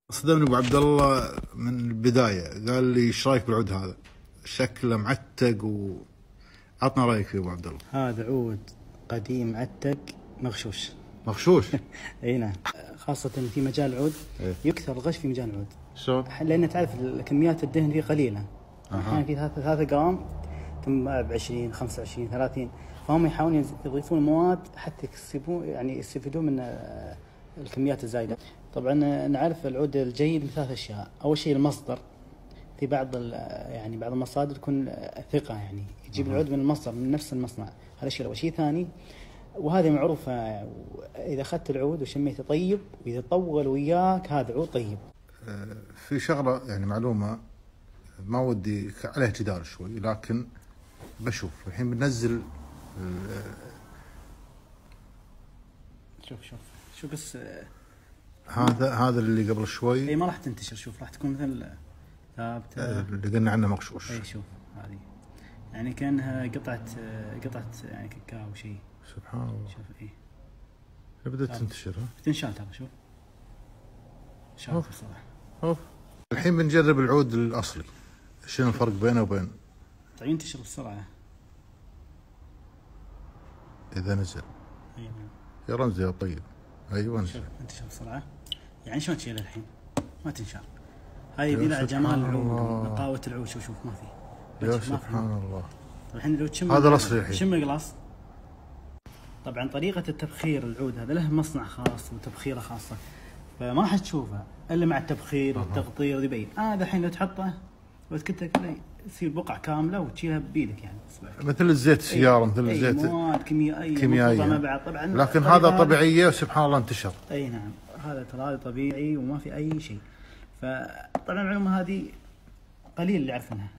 صدمني ابو عبد الله من البدايه، قال لي ايش رايك بالعود هذا؟ شكله معتق عطنا رايك فيه ابو عبد الله. هذا عود قديم معتق مغشوش. مغشوش؟ اي نعم، خاصة في مجال العود. إيه؟ يكثر الغش في مجال العود. شلون؟ لأن تعرف كميات الدهن فيه قليلة. أحيانا في 3 جرام تنباع ب 20 25 30، فهم يحاولون يضيفون مواد حتى يستفيدون من الكميات الزايدة. طبعا نعرف العود الجيد من 3 أشياء. أول شيء المصدر، في بعض بعض المصادر تكون ثقة، يعني يجيب العود من المصدر من نفس المصنع، هذا شيء. شيء ثاني، وهذه معروفة، إذا أخذت العود وشميته طيب، وإذا طول وياك هذا عود طيب. في شغله يعني معلومه ما ودي عليها جدال شوي، لكن بشوف الحين بنزل شوف بس هذا اللي قبل شوي. اي ما راح تنتشر، شوف راح تكون مثل ثابته اللي قلنا عنه مغشوش. اي شوف هذه يعني كانها قطعه يعني كاكاو شيء. سبحان الله. شوف اي بدأت تنتشر. بتنشال ترى. شوف شوف الصراحه. الحين بنجرب العود الاصلي، شنو الفرق بينه وبين؟ طيب ينتشر بسرعه اذا نزل. اي نعم يا رمزي يا طيب. ايوه نزل. انتشر بسرعه، يعني شلون تشيله الحين؟ ما تنشال. هاي يبي لها جمال العود ونقاوه العود. شوف ما في. يا سبحان الله. الحين لو تشم هذا الاصلي الحين. شم القلاص. طبعا طريقه التبخير العود هذا له مصنع خاص وتبخيره خاصه، فما راح تشوفه الا مع التبخير والتغطير ويبين. هذا الحين لو تحطه وتكته كذا يصير بقع كامله وتشيلها بيدك، يعني مثل الزيت السياره. مثل الزيت مواد كيميائيه مع بعض طبعا، لكن هذا طبيعيه وسبحان الله انتشر. اي نعم، هذا ترى طبيعي وما في اي شيء. فطبعا المعلومه هذه قليل اللي يعرفونها.